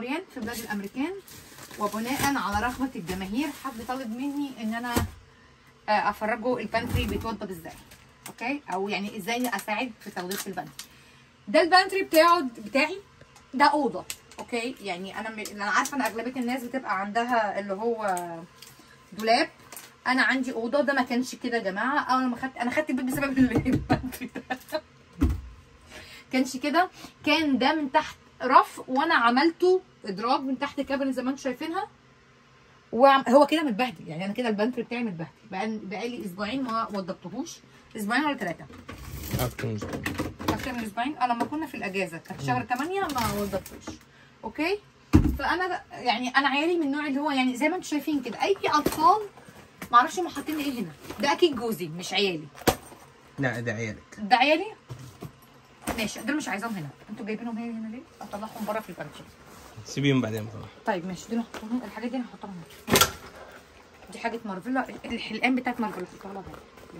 ريان في بلاد الامريكان، وبناء على رغبه الجماهير حد طالب مني ان انا افرجه البانتري بيتوضب ازاي. اوكي، او يعني ازاي اساعد في تنظيف البانتري. ده البانتري بتاعي، ده اوضه. اوكي، يعني انا عارفه ان اغلبيه الناس بتبقى عندها اللي هو دولاب، انا عندي اوضه. ده ما كانش كده يا جماعه، اول ما انا خدت البيت بسبب البانتري ده كانش كده، كان ده من تحت رف وانا عملته ادراج من تحت كابن زي ما انتم شايفينها، وهو كده متبهدل. يعني انا كده البانتري بتاعي متبهدل، بقالي اسبوعين ما وضبتهوش، اسبوعين ولا 3 اكتر من اسبوعين. لما كنا في الاجازه كانت شهر 8 ما وضبتوش. اوكي، فانا يعني انا عيالي من النوع اللي هو يعني زي ما انتم شايفين كده، اي اطفال ما اعرفش هم حاطين ايه هنا. ده اكيد جوزي مش عيالي. لا ده عيالك. ده عيالي ماشي، دول مش عايزاهم هنا. انتوا جايبينهم هنا ليه؟ اطلعهم بره في البانتري. سيبيهم بعدين طبعا. طيب ماشي، دول هحطهم، الحاجات دي انا هحطها هنا. دي حاجه مارفيلا، الحلقان بتاعت مارفيلا حطها لها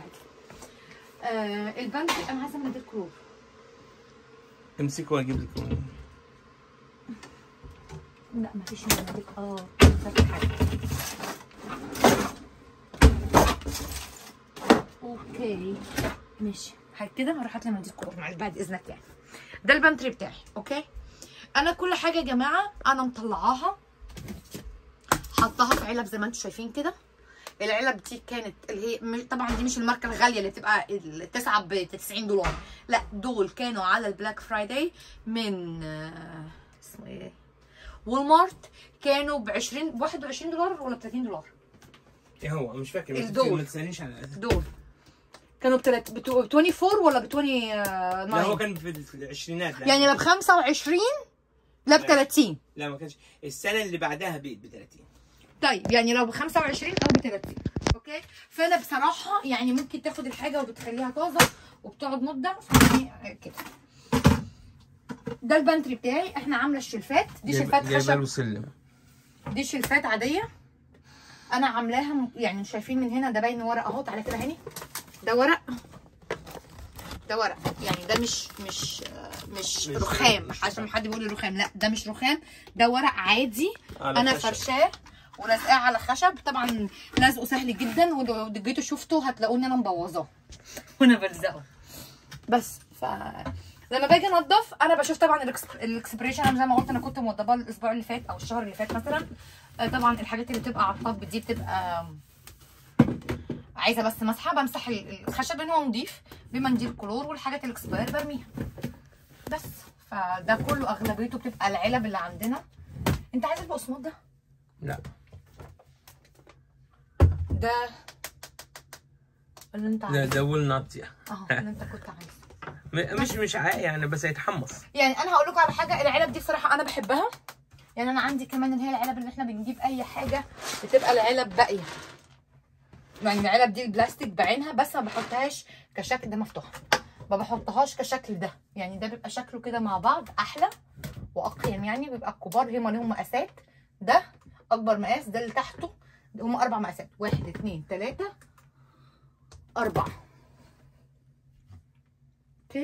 بره. البانتري انا عايزه مناديل كلور. امسك واجيب لك. لا مفيش مناديل. اوكي ماشي، كده هروح هات لي مناديل كلور معلش بعد اذنك. يعني ده البانتري بتاعي. اوكي، انا كل حاجه يا جماعه انا مطلعاها حطاها في علب زي ما انتم شايفين كده. العلب دي كانت اللي هي طبعا دي مش الماركه الغاليه اللي بتبقى التسعه ب $90، لا دول كانوا على البلاك فرايداي من اسمه ايه، والمارت، كانوا ب $21 ولا $30. ايه هو مش فاكر، بس ما تسالنيش على دول كانوا ب 24 ولا ب 29؟ لا هو كان في العشرينات. يعني لا ب 25 لا ب 30. لا ما كانش، السنه اللي بعدها ب 30. طيب يعني لو ب 25 او ب 30. اوكي، فانا بصراحه يعني ممكن تاخد الحاجه وبتخليها طازه وبتقعد مده كده. ده البانتري بتاعي. احنا عامله الشلفات دي، شلفات خشب، دي شلفات عاديه انا عاملاها. يعني شايفين من هنا ده باين ورق اهو. تعالى كده هاني، ده ورق، ده ورق يعني ده مش رخام عشان حد بيقول لي رخام. لا ده مش رخام، ده ورق عادي انا فرشاه ولازقاه على خشب. طبعا لازقه سهل جدا، ولو جيتوا شفتوا هتلاقوني انا مبوظاه وانا بلزقه. بس لما باجي انضف انا بشوف طبعا الاكسبريشن. انا زي ما قلت انا كنت موضباه الاسبوع اللي فات او الشهر اللي فات مثلا. طبعا الحاجات اللي بتبقى على الطب دي بتبقى عايزه بس مسحه، بمسح الخشب ان هو نضيف بمنديل كلور، والحاجات الاكسباير برميها بس. فده كله اغلبيته بتبقى العلب اللي عندنا. انت عايز البقسماط ده؟ لا ده اللي انت عايزه. ده والنط اهو اللي انت كنت عايزه. مش يعني بس هيتحمص. يعني انا هقول لكم على حاجه، العلب دي بصراحه انا بحبها. يعني انا عندي كمان اللي هي العلب اللي احنا بنجيب اي حاجه بتبقى العلب باقيه. يعني العلب دي البلاستيك بعينها، بس ما بحطهاش كشكل ده مفتوحه، ما بحطهاش كشكل ده. يعني ده بيبقى شكله كده مع بعض احلى واقيم. يعني بيبقى الكبار هما ليهم مقاسات، ده اكبر مقاس، ده اللي تحته هما 4 مقاسات، 1 2 3 4. اوكي،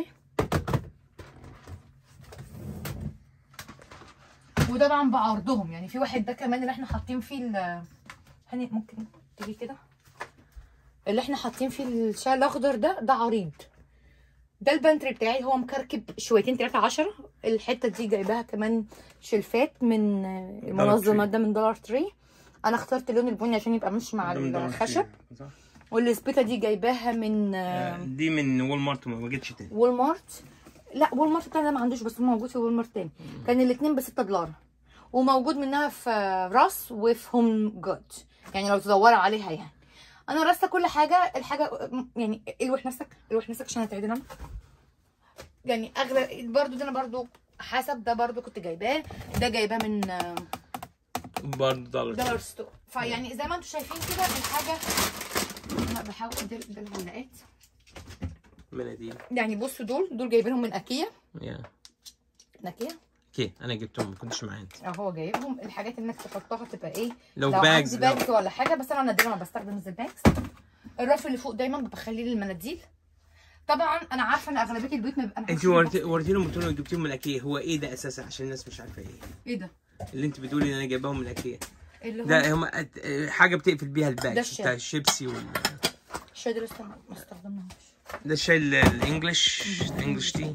وده طبعا بعرضهم. يعني في واحد ده كمان اللي احنا حاطين فيه هاني ممكن تيجي كده، اللي احنا حاطين فيه الشاي الاخضر ده عريض. ده البانتري بتاعي، هو مكركب شويتين 3 10. الحته دي جايباها كمان شلفات من المنظمه ده من دولار تري. انا اخترت اللون البني عشان يبقى مش مع الخشب. والسبيكه دي جايباها من دي من والمارت، ما جتش تاني. والمارت، لا والمارت بتاعي ده ما عندوش، بس موجود في والمارت تاني. كان الاثنين ب $6، وموجود منها في راس وفي هوم جود. يعني لو تدوروا عليها. يعني انا راسه كل حاجه. الحاجه يعني الوح نفسك عشان هتعدل. يعني اغلى برضو ده انا برضو حسب. ده برضو كنت جايباه، ده جايباه من برضو دولار ستور. فيعني زي ما انتم شايفين كده الحاجه. انا بحاول ادير العلاقات مناديل. يعني بصوا دول جايبينهم من اكيا. نكيه اوكي، انا جبتهم ما كنتش معايا انت. هو جايبهم. الحاجات انك تحطها تبقى ايه، لو باجز ولا حاجه. بس انا نادرا ما بستخدم الباجز. الرف اللي فوق دايما بخليه للمناديل. طبعا انا عارفه ان اغلبيه البيوت ما بيبقى. انت وريتيهم قلت لهم جبتيهم من اكيا، هو ايه ده اساسا عشان الناس مش عارفه ايه ده؟ اللي انت بتقولي ان انا جايباهم من ايكيا. اللي هو ده هم حاجه بتقفل بيها الباك ده بتاع الشيبسي الشاي ده لسه ما استخدمناهوش. ده الشاي الانجليش تي.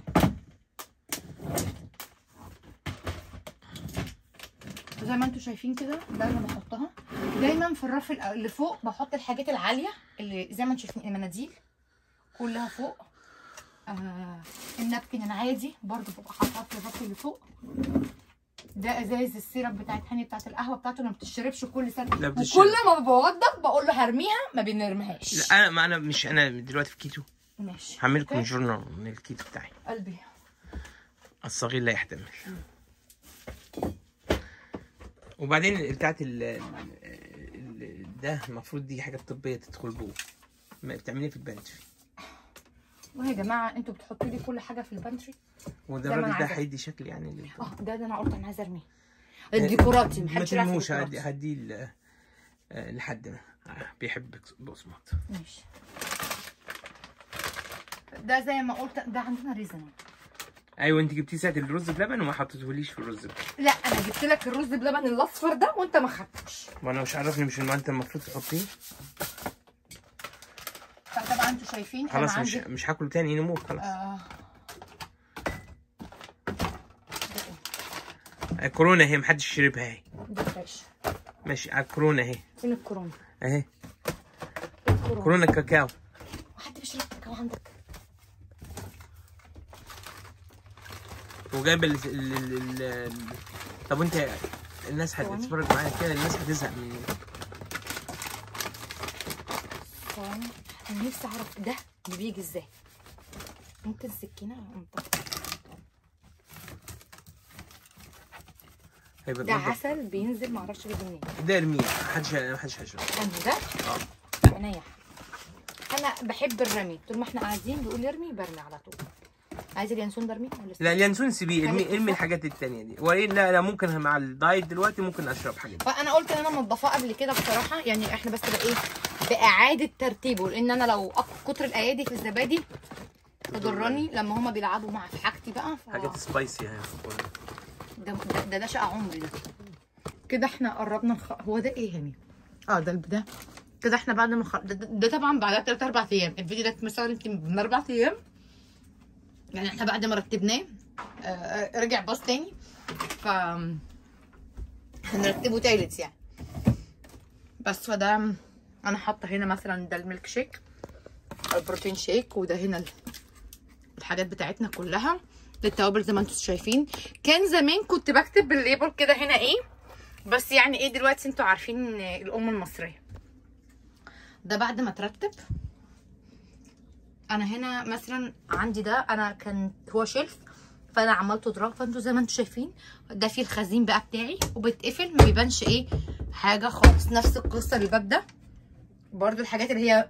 زي ما انتم شايفين كده، ده اللي بحطها دايما في الرف اللي فوق. بحط الحاجات العاليه اللي زي ما انتم شايفين، المناديل كلها فوق. النابكن العادي برضو ببقى حاطها في الرف اللي فوق. ده ازايز السيرب بتاعت هاني بتاعت القهوه بتاعته، ما بتشربش كل سنه، وكل ما بوضب بقول له هرميها ما بنرميهاش. لا انا مش انا دلوقتي في كيتو. ماشي، هعمل لكم جورنال من الكيتو بتاعي. قلبي الصغير لا يحتمل. وبعدين بتاعت ده المفروض دي حاجه طبيه تدخل جوه، ما بتعمليها في البنتري. ويا جماعه انتوا بتحطوا لي كل حاجه في البنتري. وده الراجل ده هيدي شكل يعني ده انا قلت انا عايزه ارميه الديكوراتي، محدش يعرف. ما ترموش، هديه لحد بيحب بقسماط. ماشي. ده زي ما قلت ده عندنا ريزن. ايوه انت جبتيه ساعه الرز بلبن وما حطيتهوليش في الرز بلبن. لا انا جبت لك الرز بلبن الاصفر ده وانت ما خدتش. وانا مش عارفني، مش انت المفروض تحطيه. فطبعا انتوا شايفين خلاص مش هاكله تاني، ينموت خلاص. كورونا اهي، محدش شربها اهي. ده فريش. ماشي على الكورونا اهي. فين الكورونا؟ اهي كورونا كاكاو. وحد بيشرب كاكاو عندك؟ وجايب طب وانت الناس هتتفرج معايا كده، الناس هتزهق مني. ثواني، انا نفسي اعرف ده بيجي ازاي. ممكن سكينه ده عسل بينزل، معرفش بيجي منين. ده ارميه، محدش هيشرب. ده عينيا. انا بحب الرمي، طول ما احنا قاعدين بيقول ارمي برمي على طول. عايز اليانسون ده ارميه ولا لا اليانسون سيبيه، ارمي الحاجات التانية دي. والا لا ممكن مع الدايت دلوقتي ممكن اشرب حاجات. فانا قلت ان انا منضفاه قبل كده بصراحه، يعني احنا بس بقى ايه باعاده ترتيبه، لان انا لو كتر الايادي في الزبادي تضرني لما هما بيلعبوا مع في حاجتي بقى. حاجات سبايسي يعني. ده شقه عمري ده. كده احنا قربنا هو ده ايه هني؟ ده كده احنا بعد ما ده طبعا بعدها 3 4 ايام. الفيديو ده مثلا يمكن من 4 ايام، يعني احنا بعد ما رتبناه رجع باص تاني، ف هنرتبه تالت يعني. بس فده انا حاطه هنا مثلا ده الميلك شيك، البروتين شيك، وده هنا الحاجات بتاعتنا كلها للتوابل زي ما انتم شايفين. كان زمان كنت بكتب بالليبل كده هنا ايه، بس يعني ايه دلوقتي انتوا عارفين الام المصريه. ده بعد ما ترتب انا هنا مثلا عندي ده، انا كان هو شلف فانا عملته دراج، فانتوا زي ما انتم شايفين ده فيه الخزين بقى بتاعي وبتقفل، ما بيبانش ايه حاجه خالص. نفس القصه الباب ده برضو، الحاجات اللي هي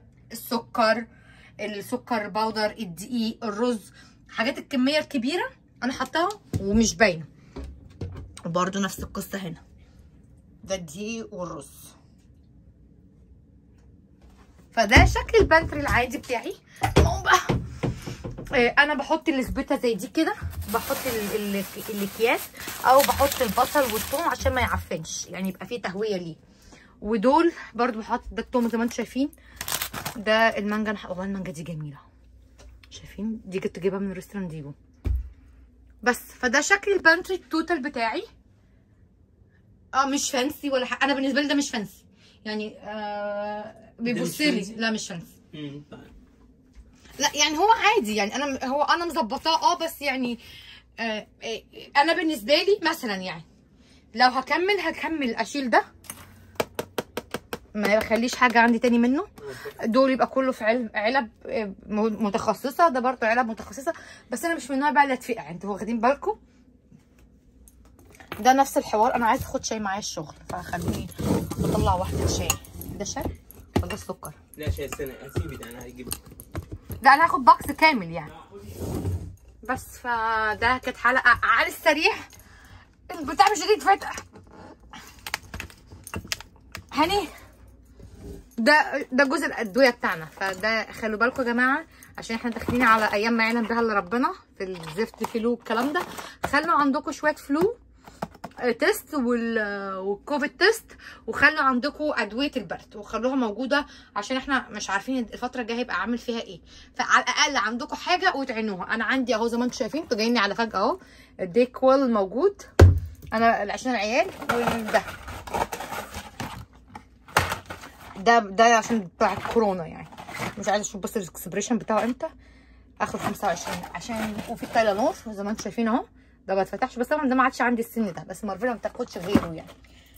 السكر باودر، الدقيق، الرز، حاجات الكميه الكبيره انا حطاها ومش باينه. وبرضو نفس القصه هنا، ده الدقيق والرز. فده شكل البانتري العادي بتاعي. انا بحط السبيته زي دي كده، بحط الاكياس او بحط البصل والثوم عشان ما يعفنش، يعني يبقى فيه تهويه ليه. ودول برضو بحط ده الثوم زي ما انتم شايفين. ده المانجا، المانجا دي جميله، شايفين دي كنت جايبها من ريستوران ديبو. بس فده شكل البانتري التوتال بتاعي. مش فانسي ولا حاجه، انا بالنسبه لي ده مش فانسي يعني. بيبص لي لا مش فانسي. لا يعني هو عادي يعني، انا مظبطاه بس يعني انا بالنسبه لي مثلا يعني لو هكمل اشيل ده، ما يخليش حاجه عندي تاني منه. دول يبقى كله في علب متخصصه، ده برضه علب متخصصه، بس انا مش من النوع بقى اللي اتفقع. انتوا واخدين بالكم؟ ده نفس الحوار، انا عايزه اخد شاي معايا الشغل فخليني اطلع واحده شاي. ده شاي ولا السكر؟ لا شاي السنه، هسيبي ده انا هجيب. ده انا هاخد باكس كامل يعني. بس فده كانت حلقه على السريع، البتاع مش جديد فاتح هني. ده جزء الادويه بتاعنا، فده خلوا بالكم يا جماعه عشان احنا داخلين على ايام ما يعلم بها الا ربنا في الزفت فلو الكلام ده. خلوا عندكم شويه فلو تيست والكوفيد تيست، وخلوا عندكم ادويه البرد وخلوها موجوده عشان احنا مش عارفين الفتره الجايه هيبقى عامل فيها ايه، فعلى الاقل عندكم حاجه وتعينوها. انا عندي اهو زي ما انتم شايفين، انتوا جايين على فجاه اهو. الديكويل موجود، انا عشان العيال، ده عشان بتاع الكورونا يعني. مش عايزه اشوف بس الاكسبريشن بتاعه امتى، اخر 25 عشان. وفي التايلانور زي ما انتم شايفين اهو، ده ما اتفتحش، بس طبعا ده ما عادش عندي السن ده، بس مارفيلا ما بتاخدش غيره يعني.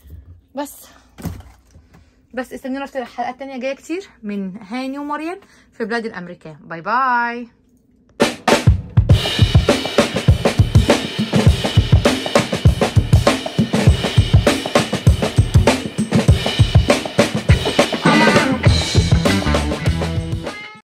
بس استنونا في الحلقات التانية جايه كتير من هاني ومريم في بلاد الامريكان. باي باي.